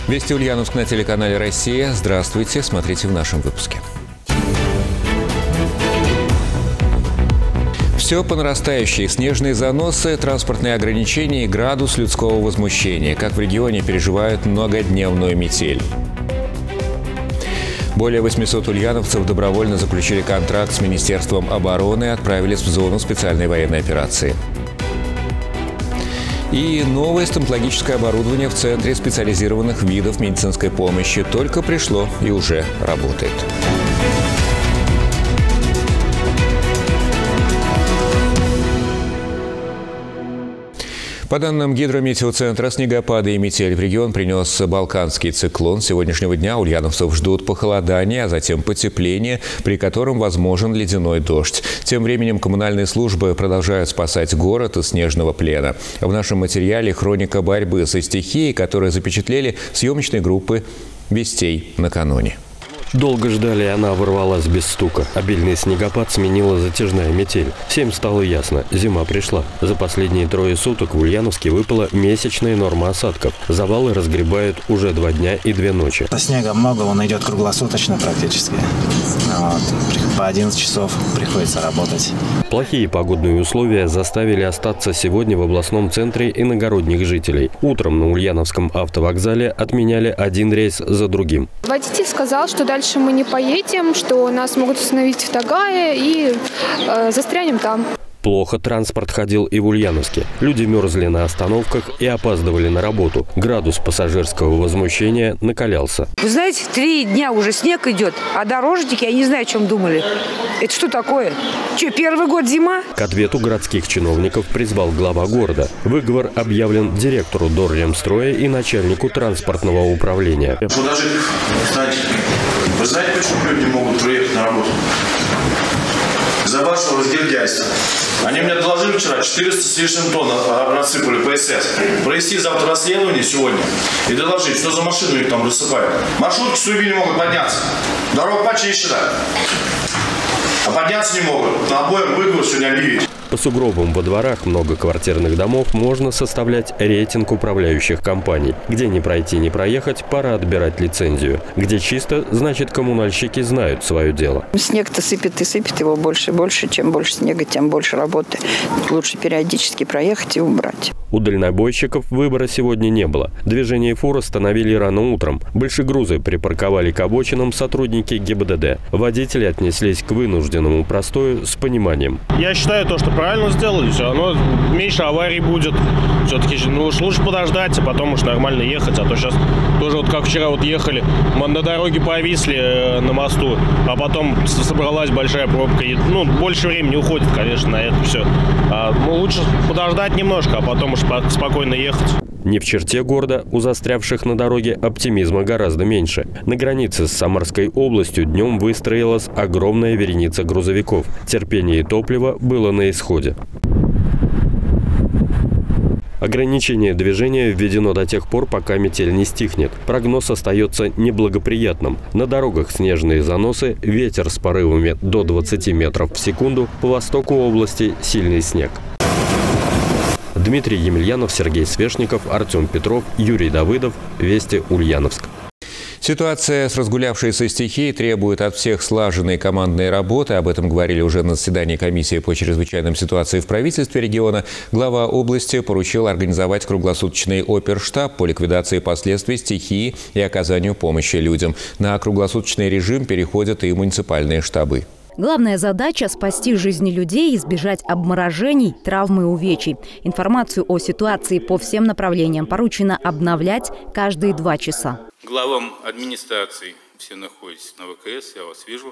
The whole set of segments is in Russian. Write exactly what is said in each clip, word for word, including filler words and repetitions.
Вести Ульяновск на телеканале «Россия». Здравствуйте, смотрите в нашем выпуске. Все по нарастающей. Снежные заносы, транспортные ограничения и градус людского возмущения. Как в регионе переживают многодневную метель. Более восьмисот ульяновцев добровольно заключили контракт с Министерством обороны и отправились в зону специальной военной операции. И новое стоматологическое оборудование в Центре специализированных видов медицинской помощи только пришло и уже работает. По данным Гидрометеоцентра, снегопады и метель в регион принес Балканский циклон. С сегодняшнего дня ульяновцев ждут похолодание, а затем потепление, при котором возможен ледяной дождь. Тем временем коммунальные службы продолжают спасать город из снежного плена. В нашем материале хроника борьбы со стихией, которую запечатлели съемочной группы «Вестей» накануне. Долго ждали, и она ворвалась без стука. Обильный снегопад сменила затяжная метель. Всем стало ясно – зима пришла. За последние трое суток в Ульяновске выпала месячная норма осадков. Завалы разгребают уже два дня и две ночи. Снега много, он идет круглосуточно практически. Вот. По одиннадцать часов приходится работать. Плохие погодные условия заставили остаться сегодня в областном центре иногородних жителей. Утром на Ульяновском автовокзале отменяли один рейс за другим. Водитель сказал, что дальше мы не поедем, что нас могут остановить в Тагае и э, застрянем там. Плохо транспорт ходил и в Ульяновске. Люди мерзли на остановках и опаздывали на работу. Градус пассажирского возмущения накалялся. Вы знаете, три дня уже снег идет, а дорожники, я не знаю, о чем думали. Это что такое? Что, первый год зима? К ответу городских чиновников призвал глава города. Выговор объявлен директору Дорремстроя и начальнику транспортного управления. Подождите, кстати, вы знаете, почему люди не могут приехать на работу? Из-за вашего разгильдяйства. Они мне доложили вчера, четыреста с лишним тонн рассыпали ПСС. Провести завтра расследование сегодня и доложить, что за машину их там рассыпают. Маршрутки с Уйби не могут подняться. Дорога почищена. А подняться не могут. На обоим выговор сегодня объявить. По сугробам во дворах многоквартирных домов можно составлять рейтинг управляющих компаний. Где не пройти, не проехать, пора отбирать лицензию. Где чисто, значит, коммунальщики знают свое дело. Снег-то сыпет и сыпет его больше и больше. Чем больше снега, тем больше работы. Лучше периодически проехать и убрать. У дальнобойщиков выбора сегодня не было. Движение фур остановили рано утром. Большегрузы припарковали к обочинам сотрудники ГИБДД. Водители отнеслись к вынужденному простою с пониманием. Я считаю, то, что правильно сделали, все равно меньше аварий будет. Все-таки ну, уж лучше подождать, а потом уж нормально ехать. А то сейчас тоже вот как вчера вот ехали, мы на дороге повисли э, на мосту, а потом собралась большая пробка. И, ну, больше времени уходит, конечно, на это все. А, ну, лучше подождать немножко, а потом уж спокойно ехать. Не в черте города, у застрявших на дороге оптимизма гораздо меньше. На границе с Самарской областью днем выстроилась огромная вереница грузовиков. Терпение и топливо было на исходе. Ограничение движения введено до тех пор, пока метель не стихнет. Прогноз остается неблагоприятным. На дорогах снежные заносы, ветер с порывами до двадцати метров в секунду, по востоку области сильный снег. Дмитрий Емельянов, Сергей Свешников, Артем Петров, Юрий Давыдов. Вести Ульяновск. Ситуация с разгулявшейся стихией требует от всех слаженной командной работы. Об этом говорили уже на заседании комиссии по чрезвычайным ситуациям в правительстве региона. Глава области поручил организовать круглосуточный оперштаб по ликвидации последствий стихии и оказанию помощи людям. На круглосуточный режим переходят и муниципальные штабы. Главная задача – спасти жизни людей, избежать обморожений, травм и увечий. Информацию о ситуации по всем направлениям поручено обновлять каждые два часа. Главам администрации, все находитесь на ВКС, я вас вижу,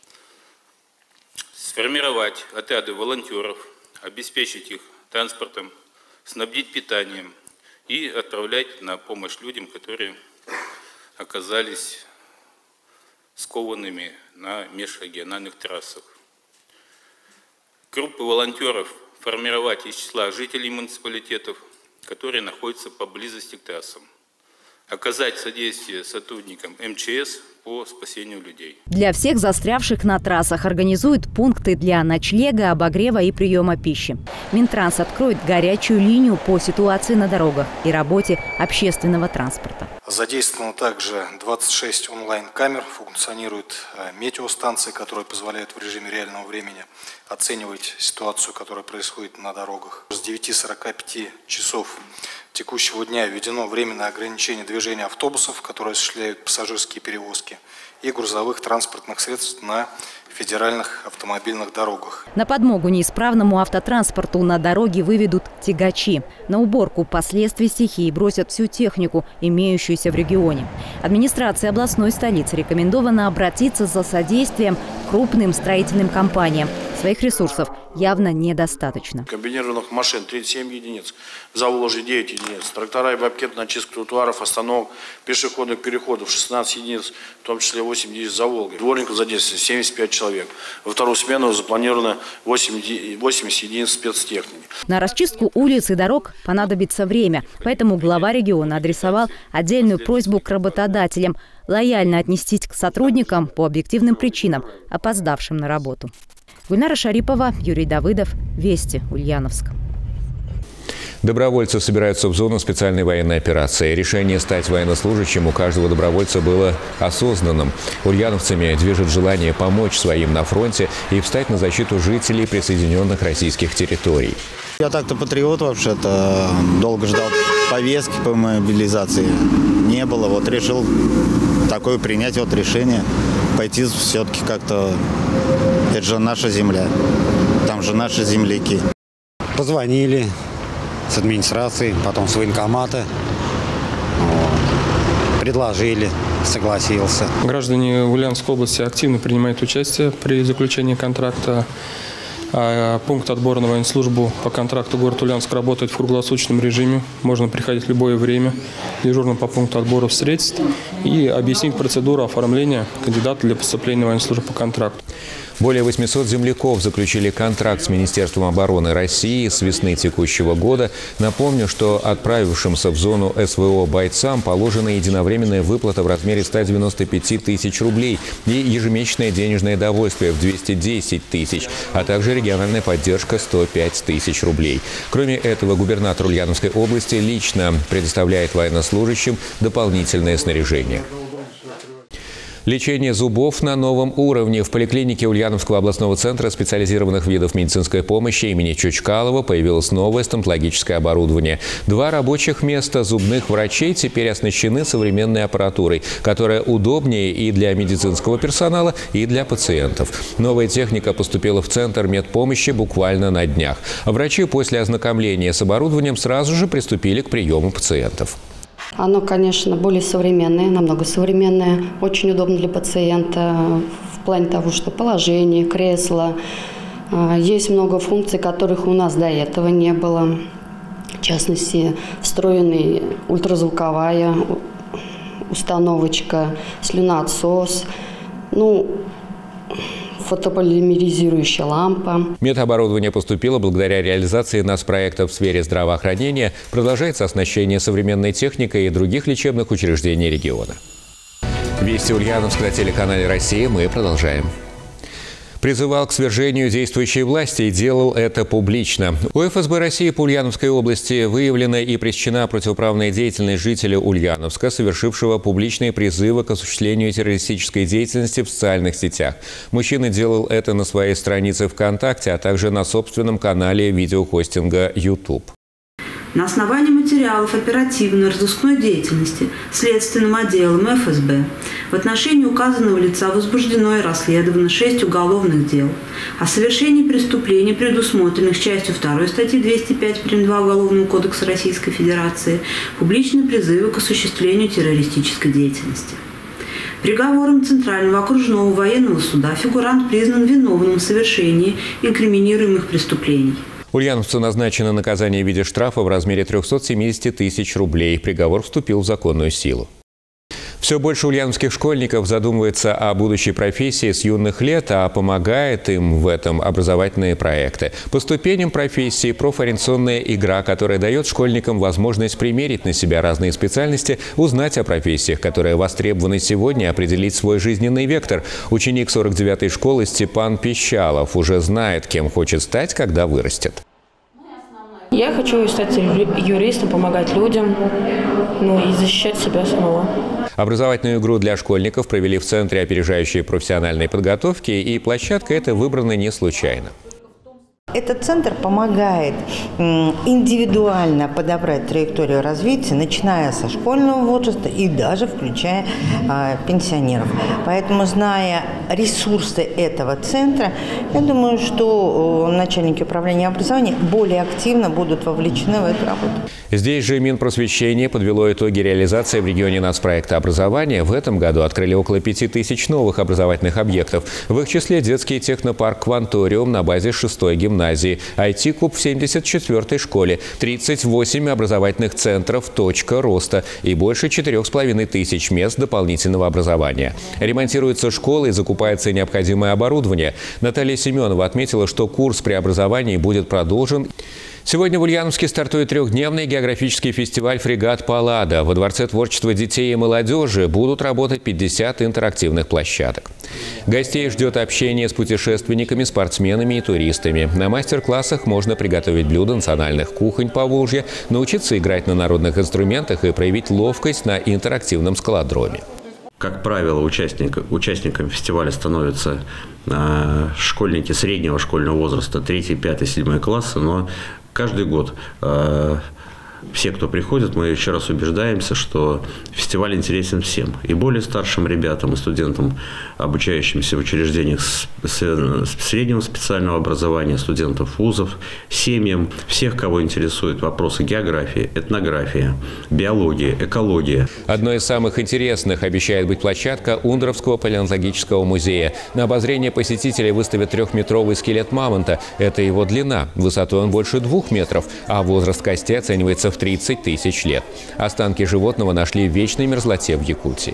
сформировать отряды волонтеров, обеспечить их транспортом, снабдить питанием и отправлять на помощь людям, которые оказались скованными на межрегиональных трассах. Группы волонтеров формировать из числа жителей муниципалитетов, которые находятся поблизости к трассам. Оказать содействие сотрудникам эм че эс по спасению людей. Для всех застрявших на трассах организуют пункты для ночлега, обогрева и приема пищи. Минтранс откроет горячую линию по ситуации на дорогах и работе общественного транспорта. Задействовано также двадцать шесть онлайн-камер, функционируют метеостанции, которые позволяют в режиме реального времени оценивать ситуацию, которая происходит на дорогах. С девяти сорока пяти часов текущего дня введено временное ограничение движения автобусов, которые осуществляют пассажирские перевозки, и грузовых транспортных средств на федеральных автомобильных дорогах. На подмогу неисправному автотранспорту на дороге выведут тягачи. На уборку последствий стихии бросят всю технику, имеющуюся в регионе. Администрации областной столицы рекомендовано обратиться за содействием к крупным строительным компаниям. Своих ресурсов явно недостаточно. Комбинированных машин тридцать семь единиц, Заволжье девять единиц, трактора и бобкет на чистку тротуаров, остановок, пешеходных переходов шестнадцать единиц, в том числе восемь единиц за Волгой. Дворников задействовано семьдесят пять человек. Во вторую смену запланировано восемьдесят единиц спецтехники. На расчистку улиц и дорог понадобится время. Поэтому глава региона адресовал отдельную просьбу к работодателям лояльно отнестись к сотрудникам по объективным причинам, опоздавшим на работу. Гульнара Шарипова, Юрий Давыдов. Вести, Ульяновск. Добровольцы собираются в зону специальной военной операции. Решение стать военнослужащим у каждого добровольца было осознанным. Ульяновцами движет желание помочь своим на фронте и встать на защиту жителей присоединенных российских территорий. Я так-то патриот вообще-то. Долго ждал повестки по мобилизации. Не было. Вот решил такое принять вот решение. Пойти все-таки как-то. Это же наша земля. Там же наши земляки. Позвонили с администрации, потом с военкомата. Вот. Предложили, согласился. Граждане Ульяновской области активно принимают участие при заключении контракта. Пункт отбора на военную службу по контракту город Ульяновск работает в круглосуточном режиме. Можно приходить в любое время. Дежурно по пункту отбора средств и объяснить процедуру оформления кандидата для поступления на военную службу по контракту. Более восьмисот земляков заключили контракт с Министерством обороны России с весны текущего года. Напомню, что отправившимся в зону СВО бойцам положена единовременная выплата в размере ста девяноста пяти тысяч рублей и ежемесячное денежное довольствие в двести десять тысяч, а также региональная поддержка сто пять тысяч рублей. Кроме этого, губернатор Ульяновской области лично предоставляет военнослужащим дополнительное снаряжение. Лечение зубов на новом уровне. В поликлинике Ульяновского областного центра специализированных видов медицинской помощи имени Чучкалова появилось новое стоматологическое оборудование. Два рабочих места зубных врачей теперь оснащены современной аппаратурой, которая удобнее и для медицинского персонала, и для пациентов. Новая техника поступила в Центр медпомощи буквально на днях. Врачи после ознакомления с оборудованием сразу же приступили к приему пациентов. Оно, конечно, более современное, намного современное, очень удобно для пациента в плане того, что положение, кресло. Есть много функций, которых у нас до этого не было. В частности, встроенный ультразвуковая установочка, слюноотсос. Ну, фотополимеризирующая лампа. Медоборудование поступило благодаря реализации нацпроекта в сфере здравоохранения. Продолжается оснащение современной техникой и других лечебных учреждений региона. Вести Ульяновск на телеканале «Россия». Мы продолжаем. Призывал к свержению действующей власти и делал это публично. У эф эс бэ России по Ульяновской области выявлена и пресечена противоправная деятельность жителя Ульяновска, совершившего публичные призывы к осуществлению террористической деятельности в социальных сетях. Мужчина делал это на своей странице ВКонтакте, а также на собственном канале видеохостинга YouTube. На основании материалов оперативно-розыскной деятельности Следственным отделом эф эс бэ в отношении указанного лица возбуждено и расследовано шесть уголовных дел о совершении преступлений, предусмотренных частью второй статьи двести пять прим. два Уголовного кодекса Российской Федерации, публичные призывы к осуществлению террористической деятельности. Приговором Центрального окружного военного суда фигурант признан виновным в совершении инкриминируемых преступлений. Ульяновцу назначено наказание в виде штрафа в размере трёхсот семидесяти тысяч рублей. Приговор вступил в законную силу. Все больше ульяновских школьников задумывается о будущей профессии с юных лет, а помогает им в этом образовательные проекты. По ступеням профессии профориентационная игра, которая дает школьникам возможность примерить на себя разные специальности, узнать о профессиях, которые востребованы сегодня, определить свой жизненный вектор. Ученик сорок девятой школы Степан Пищалов уже знает, кем хочет стать, когда вырастет. Я хочу стать юристом, помогать людям, ну и защищать себя самого. Образовательную игру для школьников провели в Центре опережающей профессиональной подготовки, и площадка эта выбрана не случайно. Этот центр помогает индивидуально подобрать траекторию развития, начиная со школьного возраста и даже включая э, пенсионеров. Поэтому, зная ресурсы этого центра, я думаю, что начальники управления образования более активно будут вовлечены в эту работу. Здесь же Минпросвещение подвело итоги реализации в регионе нацпроекта образования. В этом году открыли около пяти тысяч новых образовательных объектов. В их числе детский технопарк «Кванториум» на базе шестой гимназии, ай ти-клуб в семьдесят четвёртой школе, тридцать восемь образовательных центров «Точка роста» и больше четырёх с половиной тысяч мест дополнительного образования. Ремонтируются школы и закупается необходимое оборудование. Наталья Семенова отметила, что курс преобразований будет продолжен. Сегодня в Ульяновске стартует трехдневный географический фестиваль «Фрегат Паллада». Во Дворце творчества детей и молодежи будут работать пятьдесят интерактивных площадок. Гостей ждет общение с путешественниками, спортсменами и туристами. На мастер-классах можно приготовить блюда национальных кухонь Поволжья, научиться играть на народных инструментах и проявить ловкость на интерактивном скалодроме. Как правило, участник, участниками фестиваля становятся э, школьники среднего школьного возраста, третий, пятый, седьмой классы, но каждый год э, все, кто приходит, мы еще раз убеждаемся, что фестиваль интересен всем. И более старшим ребятам, и студентам, обучающимся в учреждениях среднего специального образования, студентов вузов, семьям, всех, кого интересуют вопросы географии, этнографии, биологии, экологии. Одной из самых интересных обещает быть площадка Ундровского палеонтологического музея. На обозрение посетителей выставят трехметровый скелет мамонта. Это его длина. Высотой он больше двух метров, а возраст кости оценивается в тридцать тысяч лет. Останки животного нашли в вечной мерзлоте в Якутии.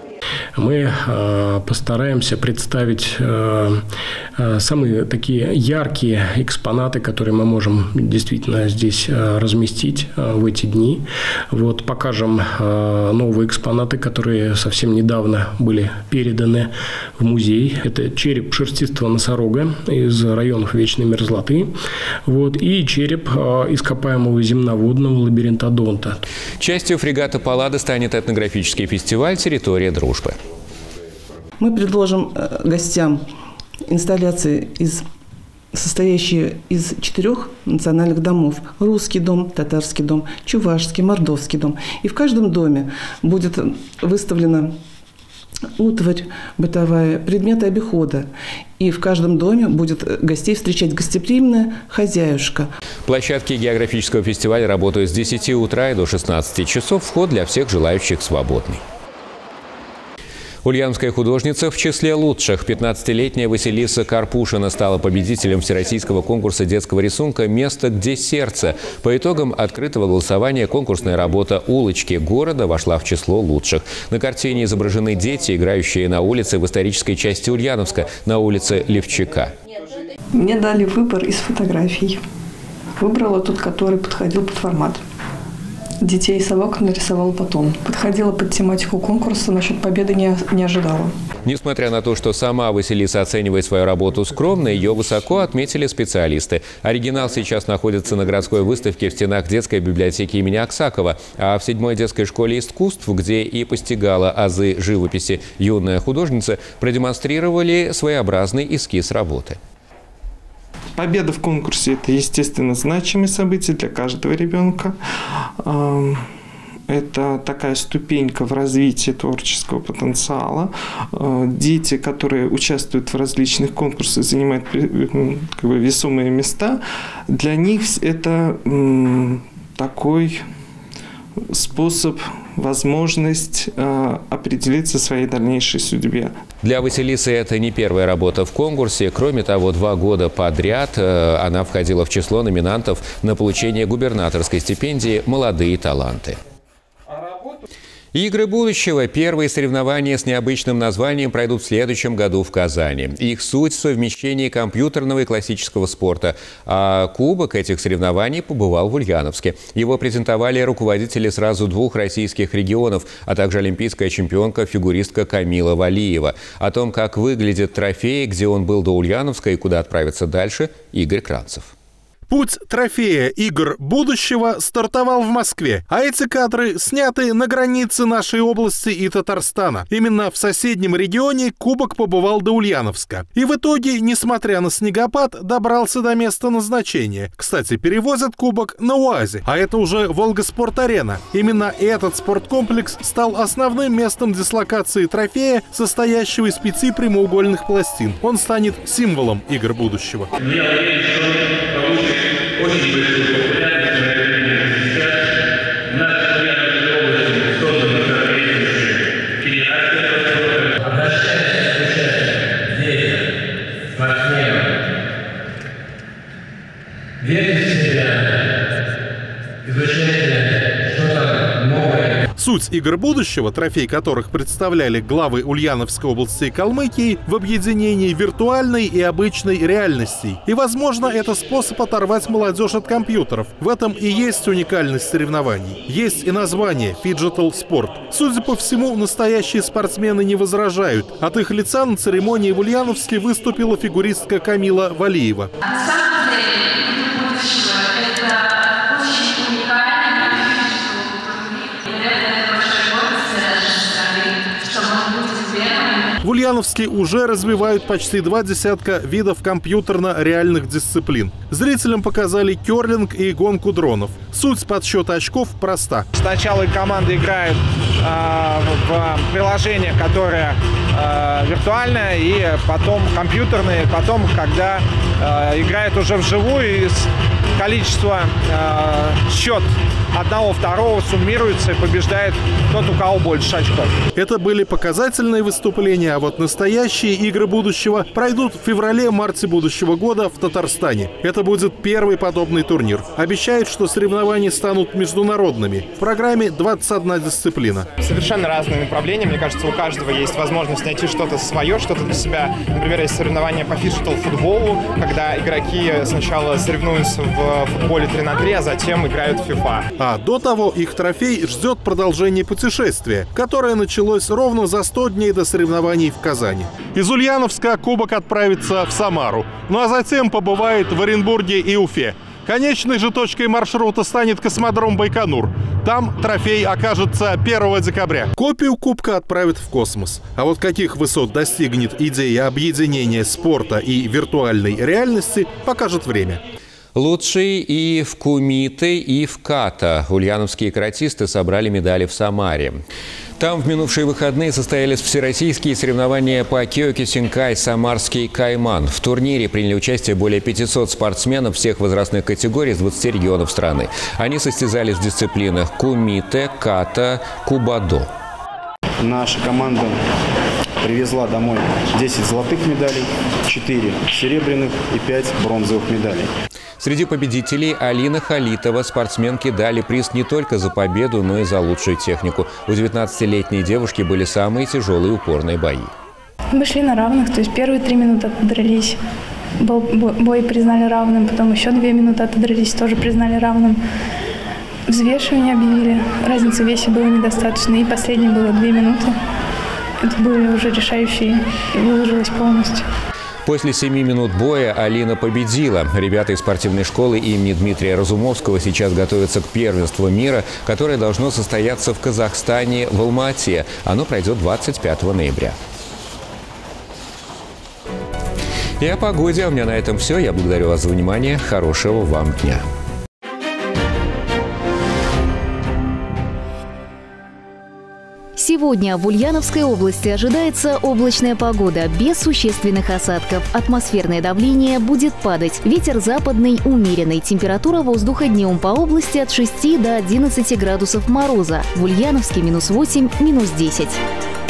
Мы э, постараемся представить э, э, самые такие яркие экспонаты, которые мы можем действительно здесь э, разместить э, в эти дни. Вот, покажем э, новые экспонаты, которые совсем недавно были переданы в музей. Это череп шерстистого носорога из районов вечной мерзлоты. Вот, и череп э, ископаемого земноводного лабиринтодонта. Частью фрегата Паллада станет этнографический фестиваль «Территория дружбы». Мы предложим гостям инсталляции, из, состоящие из четырех национальных домов. Русский дом, татарский дом, чувашский, мордовский дом. И в каждом доме будет выставлена утварь бытовая, предметы обихода. И в каждом доме будет гостей встречать гостеприимная хозяюшка. Площадки географического фестиваля работают с десяти утра и до шестнадцати часов. Вход для всех желающих свободный. Ульяновская художница в числе лучших. пятнадцатилетняя Василиса Карпушина стала победителем всероссийского конкурса детского рисунка «Место, где сердце». По итогам открытого голосования конкурсная работа «Улочки города» вошла в число лучших. На картине изображены дети, играющие на улице в исторической части Ульяновска, на улице Левчака. Мне дали выбор из фотографий. Выбрала тот, который подходил под формат. Детей и совок нарисовала потом. Подходила под тематику конкурса, насчет победы не, не ожидала. Несмотря на то, что сама Василиса оценивает свою работу скромно, ее высоко отметили специалисты. Оригинал сейчас находится на городской выставке в стенах детской библиотеки имени Аксакова. А в седьмой детской школе искусств, где и постигала азы живописи юная художница, продемонстрировали своеобразный эскиз работы. Победа в конкурсе – это, естественно, значимое событие для каждого ребенка. Это такая ступенька в развитии творческого потенциала. Дети, которые участвуют в различных конкурсах, занимают как бы весомые места. Для них это такой способ, возможность э, определиться в своей дальнейшей судьбе. Для Василисы это не первая работа в конкурсе. Кроме того, два года подряд э, она входила в число номинантов на получение губернаторской стипендии «Молодые таланты». Игры будущего. Первые соревнования с необычным названием пройдут в следующем году в Казани. Их суть в совмещении компьютерного и классического спорта. А кубок этих соревнований побывал в Ульяновске. Его презентовали руководители сразу двух российских регионов, а также олимпийская чемпионка-фигуристка Камила Валиева. О том, как выглядит трофей, где он был до Ульяновска и куда отправиться дальше, Игорь Кранцев. Путь трофея игр будущего стартовал в Москве, а эти кадры сняты на границе нашей области и Татарстана. Именно в соседнем регионе кубок побывал до Ульяновска. И в итоге, несмотря на снегопад, добрался до места назначения. Кстати, перевозят кубок на УАЗе, а это уже Волгоспорт-арена. Именно этот спорткомплекс стал основным местом дислокации трофея, состоящего из пяти прямоугольных пластин. Он станет символом игр будущего. Очень большую популярность на районе сейчас. Наша Ульяновская область создана соответствующая федерация спорта. Обращаясь к участникам, детям, спортсменам, верьте в себя, изучайте что-то новое. Суть игр будущего, трофей которых представляли главы Ульяновской области и Калмыкии, в объединении виртуальной и обычной реальностей. И, возможно, это способ оторвать молодежь от компьютеров. В этом и есть уникальность соревнований. Есть и название «Фиджитал Спорт». Судя по всему, настоящие спортсмены не возражают. От их лица на церемонии в Ульяновске выступила фигуристка Камила Валиева. На самом деле, игры будущего – это очень уникально. В Ульяновске уже развивают почти два десятка видов компьютерно-реальных дисциплин. Зрителям показали керлинг и гонку дронов. Суть подсчета очков проста. Сначала команды играют э, в приложение, которое э, виртуальное, и потом компьютерное, потом, когда э, играют уже вживую, количество, э, счет одного, второго суммируется и побеждает тот, у кого больше очков. Это были показательные выступления, а вот настоящие игры будущего пройдут в феврале-марте будущего года в Татарстане. Это будет первый подобный турнир. Обещают, что соревнования станут международными. В программе двадцать одна дисциплина. Совершенно разные направления. Мне кажется, у каждого есть возможность найти что-то свое, что-то для себя. Например, есть соревнования по фиджитал-футболу, когда игроки сначала соревнуются в футболе три на три, а затем играют в фифа. А до того их трофей ждет продолжение путешествия, которое началось ровно за сто дней до соревнований в Казани. Из Ульяновска кубок отправится в Самару, ну а затем побывает в Оренбурге и Уфе. Конечной же точкой маршрута станет космодром Байконур. Там трофей окажется первого декабря. Копию кубка отправят в космос. А вот каких высот достигнет идея объединения спорта и виртуальной реальности, покажет время. Лучшие и в кумите, и в ката. Ульяновские каратисты собрали медали в Самаре. Там в минувшие выходные состоялись всероссийские соревнования по кёкисинкай «Самарский кайман». В турнире приняли участие более пятисот спортсменов всех возрастных категорий из двадцати регионов страны. Они состязались в дисциплинах кумите, ката, кубадо. Наша команда привезла домой десять золотых медалей, четыре серебряных и пять бронзовых медалей. Среди победителей Алина Халитова. Спортсменки дали приз не только за победу, но и за лучшую технику. У девятнадцатилетней девушки были самые тяжелые упорные бои. Мы шли на равных, то есть первые три минуты отдрались. Бой признали равным, потом еще две минуты отдрались, тоже признали равным. Взвешивание объявили, разницы в весе было недостаточно, и последнее было две минуты. Это были уже решающие, и выложилась полностью. После семи минут боя Алина победила. Ребята из спортивной школы имени Дмитрия Разумовского сейчас готовятся к первенству мира, которое должно состояться в Казахстане, в Алма-Ате. Оно пройдет двадцать пятого ноября. И о погоде. У меня на этом все. Я благодарю вас за внимание. Хорошего вам дня. Сегодня в Ульяновской области ожидается облачная погода, без существенных осадков. Атмосферное давление будет падать. Ветер западный умеренный. Температура воздуха днем по области от шести до одиннадцати градусов мороза. В Ульяновске минус восемь, минус десять.